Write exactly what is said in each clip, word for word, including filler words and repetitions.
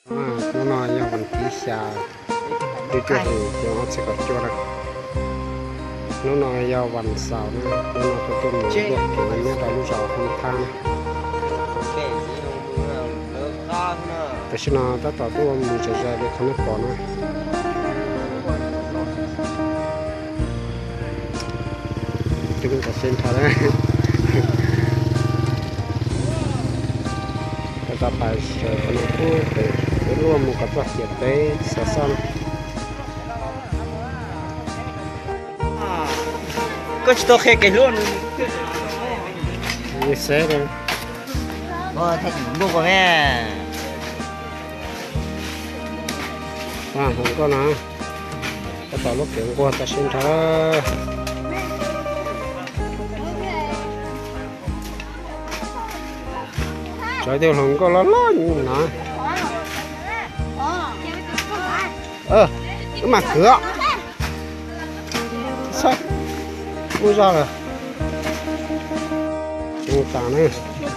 à nó nói nhau vẫn tí xa đi chơi thì cho nó sẽ có cho được nó nói nhau vẫn sao nữa nó nói tôi tôi muốn được thì nó đã lúc sau không thanแต่ฉันน่ะถ้าต่อตัวมันจะจะได้ขนาดก่อนนะจะเป็นกับเส้นทางนะแต่ต่อไปเชื่อคนพูดไปร่วมกับตัวเขียนไปเสียซ้ำก็จะต้องแค่กี่รุ่นมีเสียเลยก็ถ้าถึงลูกกับแม่อ่าผมก็นะก็ต่อรถเก๋งกว่าแต่เส้นทางtrái tiêu hồng có lá lá như nè ơ cái mặt cửa sao mua ra rồi mua tả này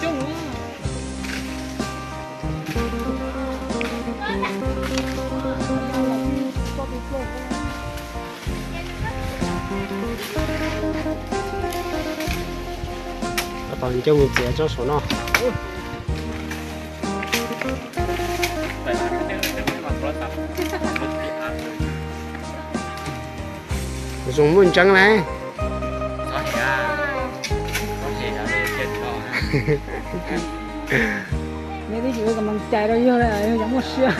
toàn cho người trẻ cho số nó dùng muôn trắng này mấy cái chuyện mình chạy đâu vô đây giống một xưa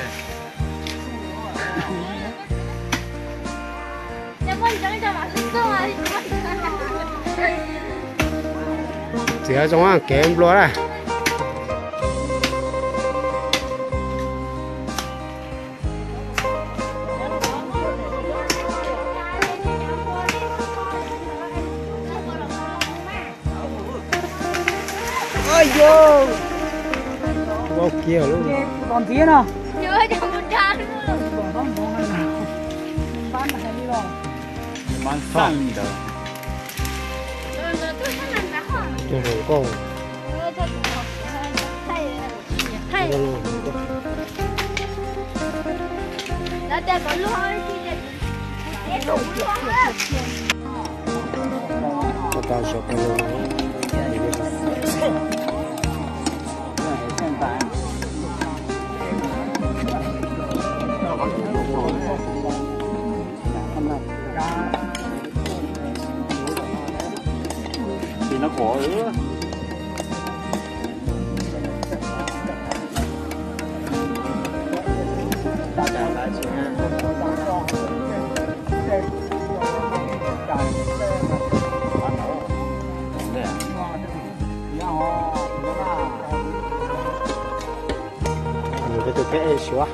chỉ ở trong hàng kém luôn à ôi vô bao kia luôn còn phía nào chưa trong một trà nữa bán là đi rồi bán sang đó cho hàng con đã để có luôn cái đủ luôn á cho tao sợ cái luôn thì nó khổ nữa cái tụi cái xóa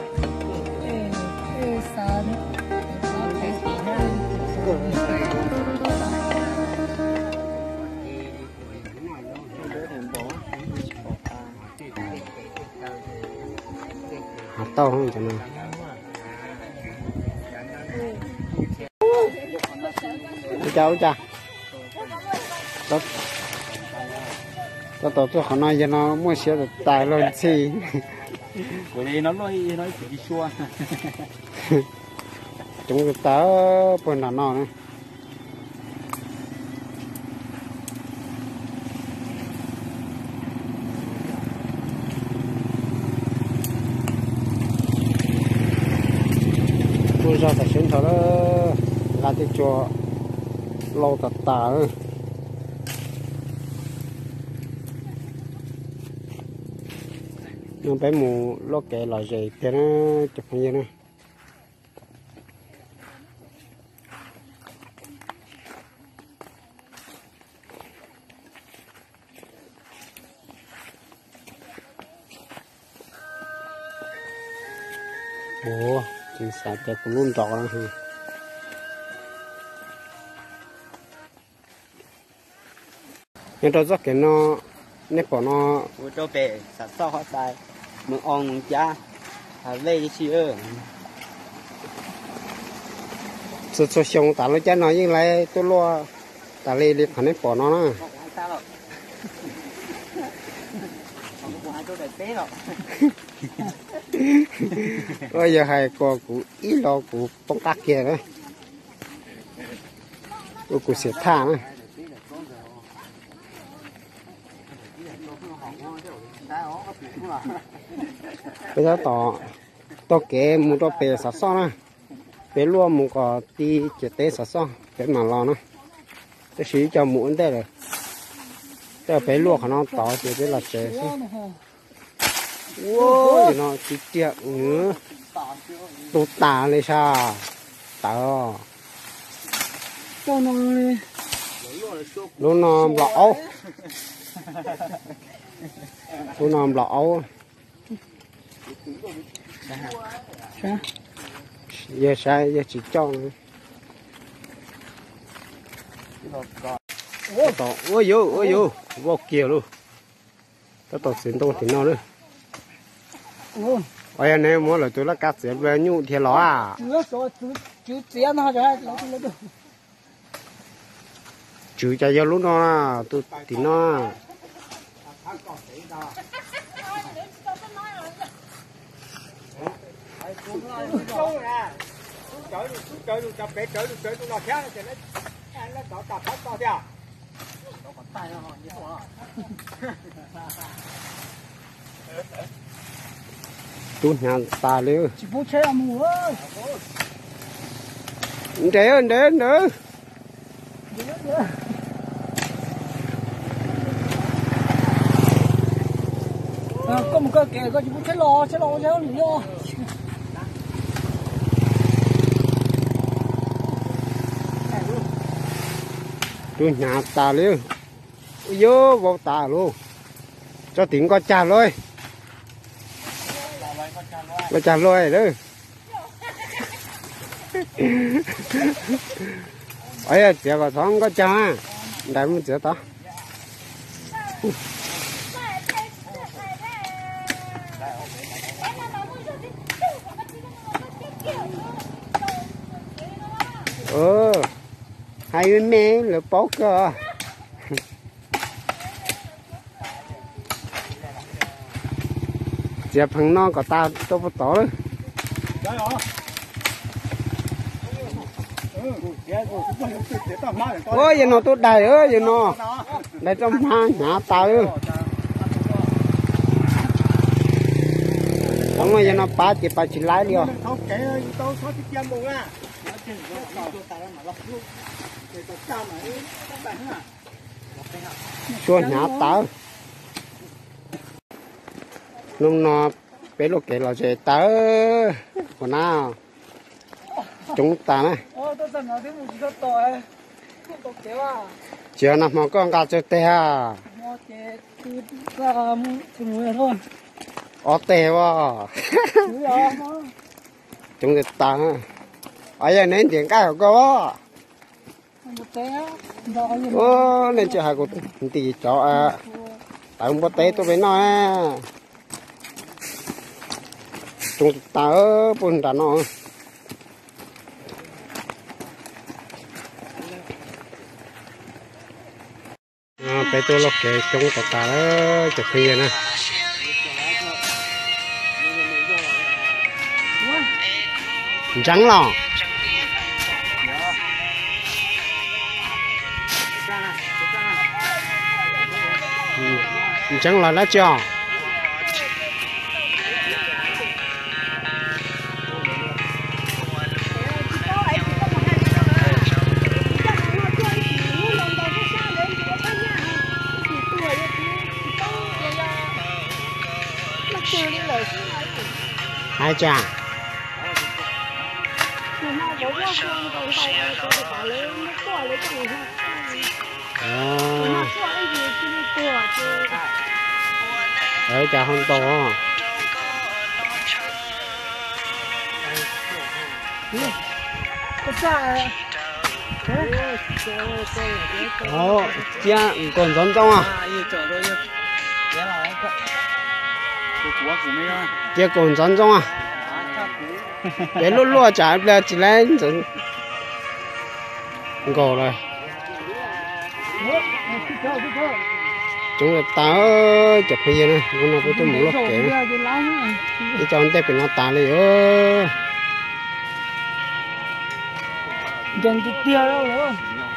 hạt tao không cho nó chào chào tốt tốt tốt cho họ nói cho nó mua xe được tài luôn xí bởi vì nó nói nói chỉ đi xua chúng cái tớ bên nào nó nữa tôi ra phải xem thở đó là cái cho lâu tạt tà nữa nó bé mù lót kẹ lại dày cho nó chụp như này ủa chỉ xài cái cũng luôn trọ đó thôi nhưng tôi rất cái nó nếp của nó của châu bể sản xuất họ xài mừng ong mừng cha à về chi ơ sự sự sống tao nói cha nói như này tôi lo tao lấy đi phản nếp của nó nè hai chỗ để té rồi bây giờ hay có cụ ít lo cụ bông cát kia đấy cụ sẽ thả nữa bây giờ tỏ tỏ kế mua tỏ bè sát son á bè luôn mua có đi chế tế sát son bè mà lo nó cái xí cho muỗng đây rồi cái bè luôn khả năng tỏ thì cái là chế wow nó chỉ tiệt nữa tụt tà lên sao tao cho nó nó nó lỗ nó nó lỗ sao giờ sai giờ chỉ cho ôi tao ôi yo ôi yo vô kia luôn tao tao xin tao thì nó nữa ôi ôi anh em muốn là tôi là cắt sẽ về nhu thì ló à chưa cho chú chú tiền nó cho lấy lấy được chú cho giờ lúc nó tôi thì nó tôi nhà ta luôn chỉ phụ chơi à mù ơi để ơi để nữa có một cái kẻ có chỉ phụ chơi lò chơi lò chơi lò tôi nhà ta luôn vô vô ta luôn cho tiếng con cha thôi con cha thôi đó ấy chỉ có thằng con cha đại muốn chỉ ta ờ hai bên mẹ là bó cơ giờ thằng non của ta tôi bắt tổ đấy ôi giờ nó tốt đầy ơi giờ nó để trong hang nhà tao ơi không rồi giờ nó ba chỉ ba chỉ lái đi xuống nhà tao lúc nó bé lúc kể là sẽ tớ của nào chúng ta này chiều nào mà con gà chơi tè à ó tè quá chúng ta ở đây nên tiền cái của cô ô nên chơi hai cô tí cho à tại không có té tôi phải nói chúng ta ở bún đá nó à bé tôi lọc cái chúng ta ta đó chụp hình nè trắng lò trắng là lá trò hai trà đấy trà không to ồ cha còn giống trong à cha còn giống trong à để lúc lúc trả là chỉ lấy rồi gồ rồi chúng là ta chụp bây giờ nè con nào có tôi muốn lót kẹo cái cho anh tép nó ta lấy ơ dần chút tiêu đâu nữa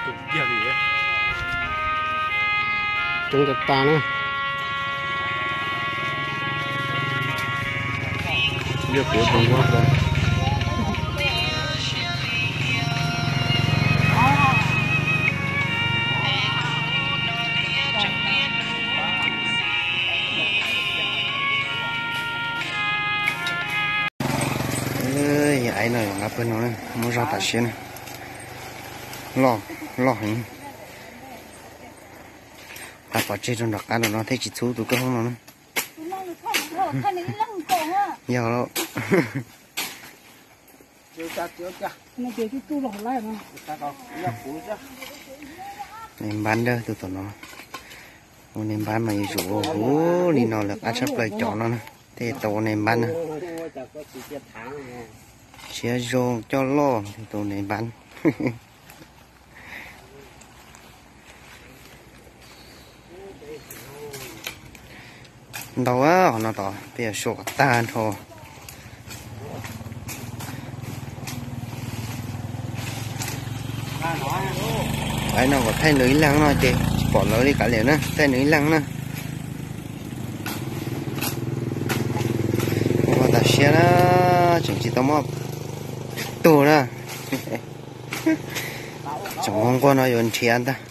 chúng là ta nè giờ của tôi quá rồi ấy này ngáp bên nó này muốn ra tại xe này lo lo hình ta bỏ chơi trong đặc ăn nó thấy chỉ số tụi cái không nó giờ đó nem bán đâu tụi tụi nó nem bán mà dụ ố đi nó là ăn sắp lại chọn nó thế tổ nem bán chia rô cho lo thì tổ nem bán đâu á nó tỏ bây giờ sổ tan thôi ấy nó có thay lưới lăng nó chị bỏ lưới đi cả liền nữa thay lưới lăng nữa và ta xe nó chẳng chỉ tao mò tù nữa chẳng không có nó dùng tiền ta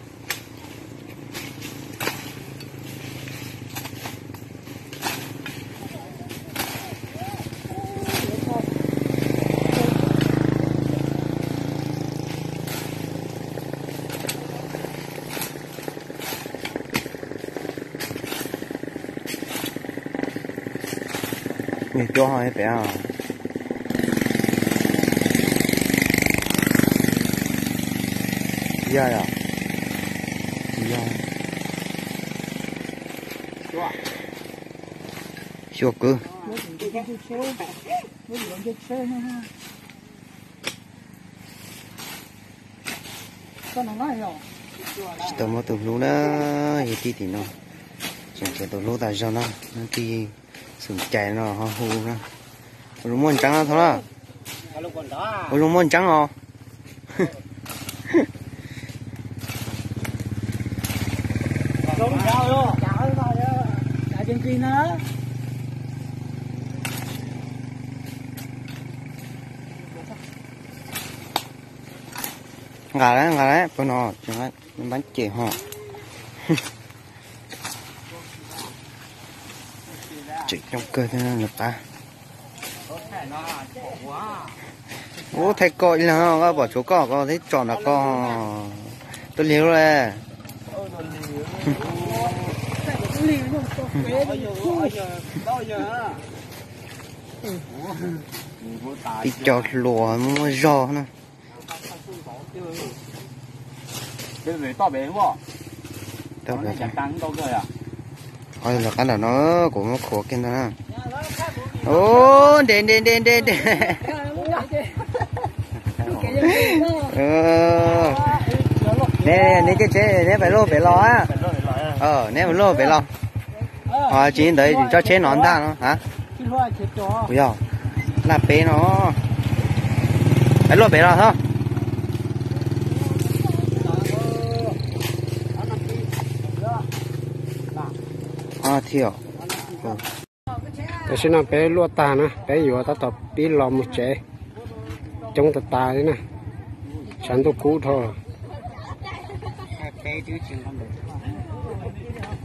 mình cho hai bé à dạ dạ dạ chưa cứ tao mới từ lúc đó vậy thì thì nó chẳng chỉ từ lúc tại sao nó nó thì sừng chạy nó ho hu nó lúc muốn trắng thôi đó lúc muốn trắng không gà đấy gà đấy con nó chẳng hạn bánh chè họ chỉ trong cơ thế này ta ô thầy coi là nó bỏ chỗ cỏ có thấy tròn là co tôi liếu rồi đi cho lùa nó giò nữa cái này to bé không? to bé chẳng tăng đâu rồi à? ôi là cái nào nó cũng khổ kia nữa ô đền đền đền đền đền ờ nè nè cái chế nè phải lô phải lo á ờ nè phải lô phải lo ờ chỉ tới cho chế nón ta nó hả bây giờ là bé nó phải lô phải lo thôi à thiểu cái xin nó bé lúa ta nè bé vừa ta tập bí lò một chế trong tập ta đấy nè sản xuất cũ thôi bé chứ chừng không được